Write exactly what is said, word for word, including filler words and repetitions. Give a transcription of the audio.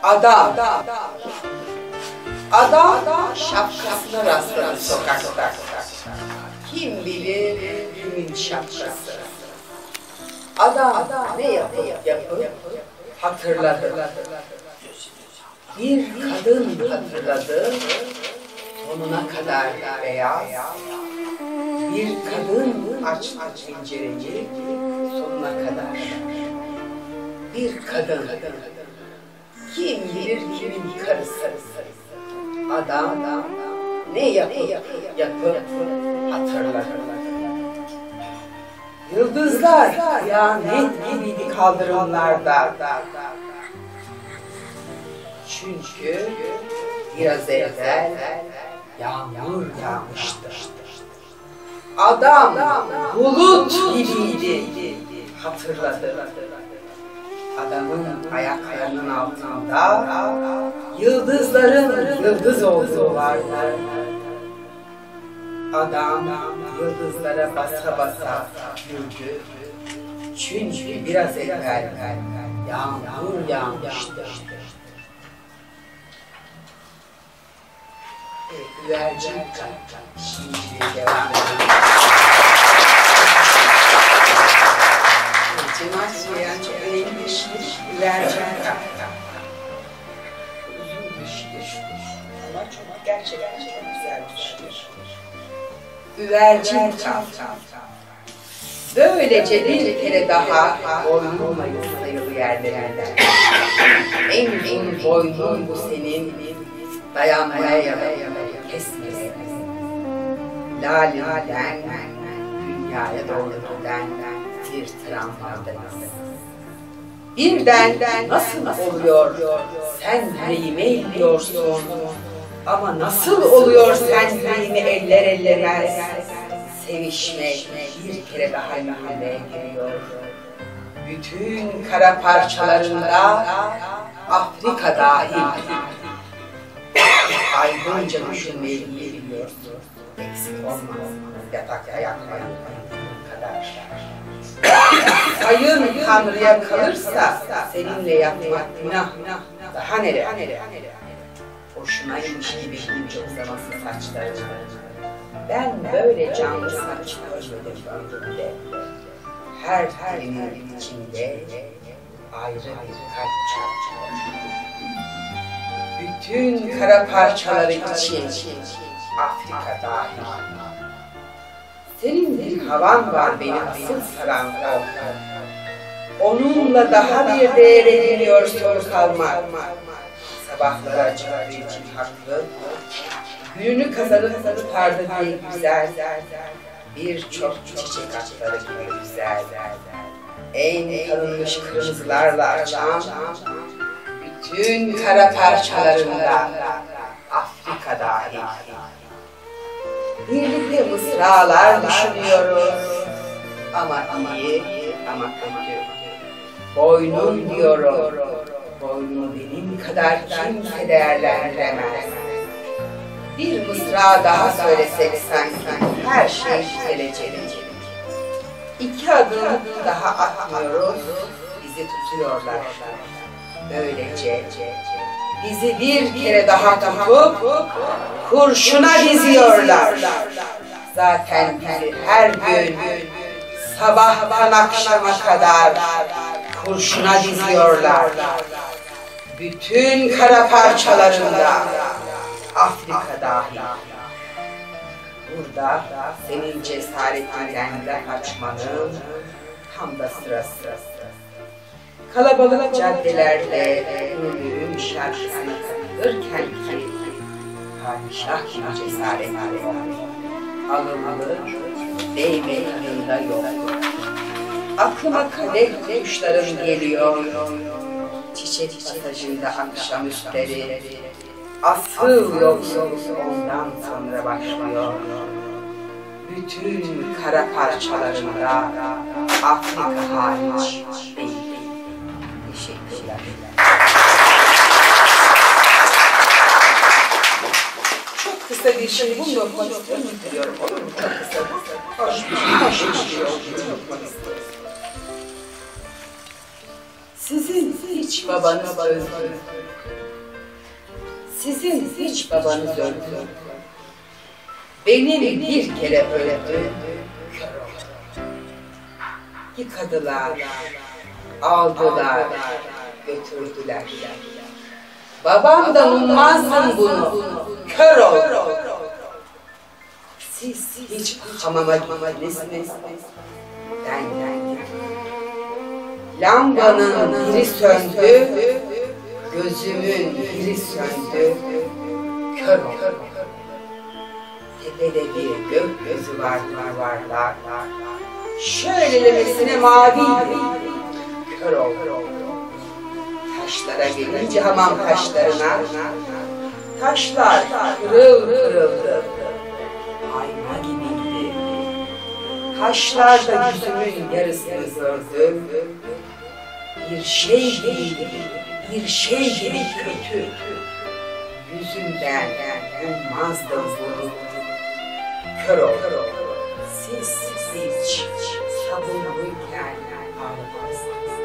Adam. Adam şapkasına rastladı sokakta. Kim bilir kimin şapkası. Adam ne yapıp yapıp hatırladı. Bir kadın hatırladı, sonuna kadar beyaz. Bir kadın açtı pencereyi, sonuna kadar. Bir kadın, kim bilir kimin karısı. Adam ne yapıp yapıp hatırladı. Yıldızlar kıyamet gibiydi kaldırımlarda. Çünkü biraz evvel yağmur yağmıştı. Adam bulut gibiydi, hatırladı. Adamın ayaklarının altında yıldızların yıldız olduğu vardı. Adam yıldızlara basa basa yürüdü. Çünkü biraz evvel yağmur yağmıştı. Evet, güvercin şimdi devam edelim. Cemal Süreyen çok önemli bir şiir. Güvercin uzun bir şiir. Ama çok gerçekten çok güzel bir şiir. Güvercin kal. Böylece bir kere daha boynunmayız sayılı yerlerinden. En uzun boynun bu senin, dayanmaya yaramaya kesmesin. Lale'den dünyaya doğru giden bir tramvadayız. Birden nasıl oluyor sen yüreğime illiyorsun, ama nasıl oluyor sen yüreğimi eller ellemez. Sevişmek bir kere daha yüreğime giriyor. Bütün kara parçalarında Afrika dahil. Aydınca düşünmeyi biliyorsun. Eksik olmaz. Yatakta yatmayan kadar. Sayın Tanrı'ya kalırsa seninle yatmak günah. Daha nere? Hoşunaymış gibi ince uzaması saçları. Ben böyle canlı saç görmedim. Her telinin içinde ayrı bir kalp çarpıyor. Bütün kara parçaları için Afrika dahil. Senin bir havan var beni asıl saran korku. Onunla daha bir değere geliyor soru kalmak. Sabahları acıları için haklı. Gününü kazanıp tutardı bir güzel. Birçok çiçek atları gibi güzel. En tanınmış kırmızılarla açan bütün kara parçalarında Afrika dahil. Birlikte mısralar düşünüyoruz. Ama iyi, ama kötü. Boynun diyorum. Boynun benim kadar kimse değerlendiremez. Bir mısra daha söylesek sanki her şey düzelecek. İki adım daha atmıyoruz, bizi tutuyorlar. Böylece bizi bir kere daha tutup kurşuna diziyorlar. Zaten bizi her gün sabahtan akşama kadar kurşuna diziyorlar. Bütün kara parçalarında Afrika dahil. Burada senin cesaretinden de kaçmanın tam da sırası. Kalabalık caddelerde ölüm şarkısına katılırken ki padişah gibi cesaretli yok. Alınmalı, değme yanında yok. Aklıma kadeh kuşların geliyor. Çiçek pasajında akşamüstleri. Asıl yolculuk ondan sonra başlıyor. Bütün kara parçalarında Afrika hariç değil. Teşekkürler. Çok kısa bir şey bunu okumak istiyorum. Biliyorum, olur mu? Çok kısa. Hoş bir şey. Hoş bir şey okumak istiyorum. Sizin hiç babanız öldü. Sizin hiç babanız öldü. Benim bir kere öldü. Yıkadılar, aldılar, götürdüler. Babamdan ummazdım bunu, kör ol. Siz hiç hamama gittiniz mi? Ben ben. Lambanın biri söndü, gözümün biri söndü, kör ol. Tepede bir gökyüzü vardı varlar. Şöylelemesine maviydi, kör ol. Taşlara gelince hamam taşlarına, taşlar kırıl kırıldı, ayna gibiydi. Taşlar da yüzümün yarısını gördü. Bir şey gibi, bir şey gibi kötü. Yüzümden ummazdım bunu, kör ol. Siz hiç sabunluyken ağlamazsınız.